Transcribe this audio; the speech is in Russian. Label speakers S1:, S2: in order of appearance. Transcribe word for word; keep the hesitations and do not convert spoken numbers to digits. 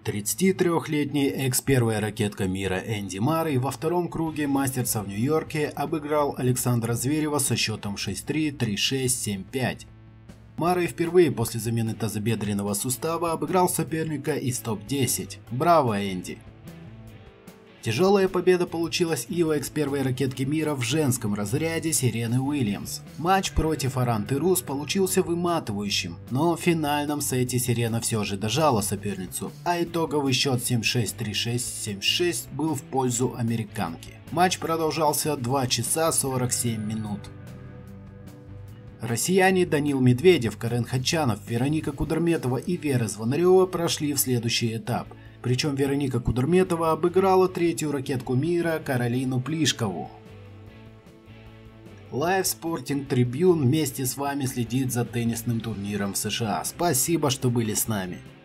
S1: тридцатитрёхлетний экс-первая ракетка мира Энди Маррей во втором круге мастерса в Нью-Йорке обыграл Александра Зверева со счетом шесть-три, три-шесть, семь-пять. Маррей впервые после замены тазобедренного сустава обыграл соперника из топ десять. Браво, Энди! Тяжелая победа получилась и у экс-первой ракетки мира в женском разряде Серены Уильямс. Матч против Аранты Рус получился выматывающим, но в финальном сете Серена все же дожала соперницу, а итоговый счет семь-шесть, три-шесть, семь-шесть был в пользу американки. Матч продолжался два часа сорок семь минут. Россияне Данил Медведев, Карен Хачанов, Вероника Кудерметова и Вера Звонарева прошли в следующий этап. Причем Вероника Кудерметова обыграла третью ракетку мира Каролину Плишкову. Live Sporting Tribune вместе с вами следит за теннисным турниром в США. Спасибо, что были с нами.